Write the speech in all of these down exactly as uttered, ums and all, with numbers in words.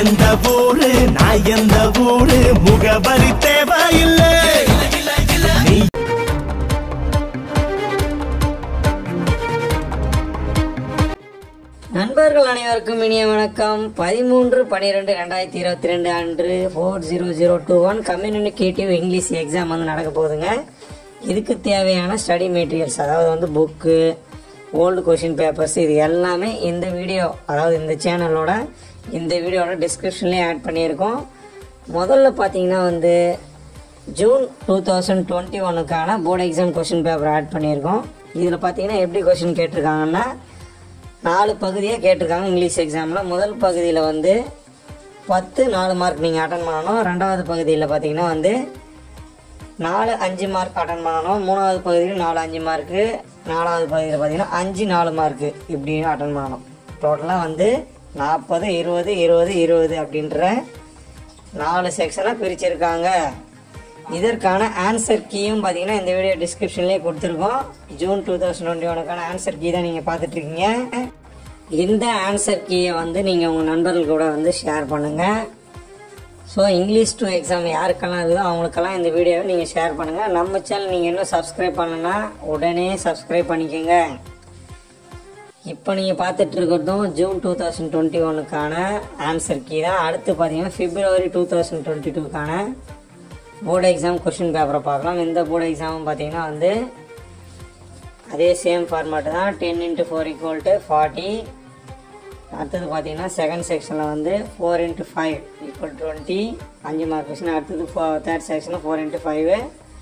எந்த ஊரு நான் எந்த ஊரு முகவரி தேவையில்லை. நண்பர்கள் அனைவருக்கும் இனிய வணக்கம். பதிமூன்று பன்னிரெண்டு ரெண்டாயிரத்தி இருபத்தி ரெண்டு அன்று four zero zero two one communicative English exam வந்து நடக்க போகுதுங்க. இதுக்கு தேவையான ஸ்டடி மெட்டீரியல்ஸ், அதாவது வந்து புக்கு, ஓல்டு கொஷின் பேப்பர்ஸ், இது எல்லாமே இந்த வீடியோ, அதாவது இந்த சேனலோட இந்த வீடியோட டிஸ்கிரிப்ஷன்லேயே ஆட் பண்ணியிருக்கோம். முதல்ல பார்த்தீங்கன்னா வந்து ஜூன் டூ தௌசண்ட் டுவெண்ட்டி ஒனுக்கான board exam question paper add பண்ணியிருக்கோம். இதில் பார்த்தீங்கன்னா எப்படி கொஷின் கேட்டிருக்காங்கன்னா நாலு பகுதியாக கேட்டிருக்காங்க இங்கிலீஷ் எக்ஸாமில். முதல் பகுதியில் வந்து பத்து நாலு மார்க் நீங்கள் அட்டன் பண்ணணும். ரெண்டாவது பகுதியில் பார்த்தீங்கன்னா வந்து நாலு அஞ்சு மார்க் அட்டன் பண்ணணும். மூணாவது பகுதியில் நாலு அஞ்சு மார்க்கு. நாலாவது பகுதியில் பார்த்தீங்கன்னா அஞ்சு நாலு மார்க்கு இப்படி அட்டன் பண்ணணும். டோட்டலாக வந்து நாற்பது இருபது இருபது இருபது அப்படின்ற நாலு செக்ஷனாக பிரிச்சிருக்காங்க. இதற்கான ஆன்சர் கீயும் பார்த்தீங்கன்னா இந்த வீடியோ டிஸ்கிரிப்ஷன்லேயே கொடுத்துருக்கோம். ஜூன் டூ தௌசண்ட் டுவெண்ட்டி ஒனுக்கான ஆன்சர் கீ தான் நீங்கள் பார்த்துட்ருக்கீங்க. இந்த ஆன்சர் கீயை வந்து நீங்கள் உங்கள் நண்பர்கள் கூட வந்து ஷேர் பண்ணுங்கள். ஸோ இங்கிலீஷ் டூ எக்ஸாம் யாருக்கெல்லாம் இருக்குதோ அவங்களுக்கெல்லாம் இந்த வீடியோவை நீங்கள் ஷேர் பண்ணுங்கள். நம்ம சேனல் நீங்கள் இன்னும் சப்ஸ்கிரைப் பண்ணணுன்னா உடனே சப்ஸ்கிரைப் பண்ணிக்கோங்க. இப்போ நீங்கள் பார்த்துட்டு இருக்கிறதும் ஜூன் டூ தௌசண்ட் டுவெண்ட்டி ஒனுக்கான ஆன்சர் கீ தான். அடுத்து பார்த்தீங்கன்னா பிப்ரவரி டூ தௌசண்ட் டுவெண்ட்டி டூக்கான போர்டு எக்ஸாம் கொஷின் பேப்பரை பார்க்கலாம். இந்த போர்டு எக்ஸாமும் பார்த்தீங்கன்னா வந்து அதே சேம் ஃபார்மேட்டு தான். Ten into four equal to forty. அடுத்தது பார்த்தீங்கன்னா செகண்ட் செக்ஷனில் வந்து four into five equal twenty, அஞ்சு மார்க் கொஷின். அடுத்தது ஃபோ தேர்ட் செக்ஷனில் four into five.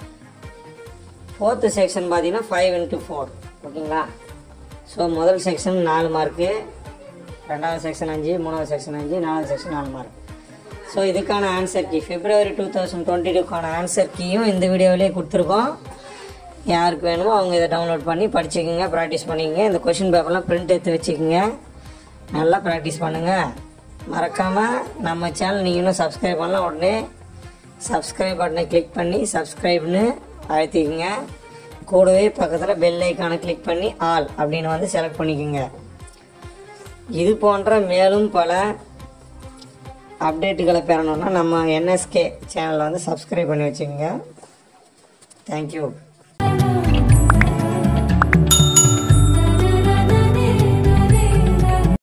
Fourth section பார்த்தீங்கன்னா ஃபைவ் இன்ட்டு ஃபோர். ஓகேங்களா? ஸோ முதல் செக்ஷன் நாலு மார்க்கு, ரெண்டாவது செக்ஷன் அஞ்சு, மூணாவது செக்ஷன் அஞ்சு, நாலாவது செக்ஷன் நாலு மார்க். ஸோ இதுக்கான answer key February two thousand twenty டூக்கான ஆன்சர் கீயும் இந்த வீடியோவிலே கொடுத்துருக்கோம். யாருக்கு வேணுமோ அவங்க இதை டவுன்லோட் பண்ணி படிச்சுக்கோங்க, ப்ராக்டிஸ் பண்ணிக்கோங்க. இந்த கொஷின் பேப்பர்லாம் பிரிண்ட் எடுத்து வச்சுக்கோங்க, நல்லா ப்ராக்டிஸ் பண்ணுங்கள். மறக்காமல் நம்ம சேனல் நீங்கள் இன்னும் சப்ஸ்கிரைப் பண்ணலாம், உடனே சப்ஸ்கிரைப் பட்டனை கிளிக் பண்ணி சப்ஸ்கிரைப்னு அழுத்திக்கோங்க. கூடவே பக்கத்தில் பெல் ஐக்கானை கிளிக் பண்ணி ஆல் அப்படின்னு வந்து செலக்ட் பண்ணிக்கோங்க. இது போன்ற மேலும் பல அப்டேட்டுகளை பெறணுன்னா நம்ம என்எஸ்கே சேனலை வந்து சப்ஸ்கிரைப் பண்ணி வச்சுக்கோங்க. தேங்க்யூ.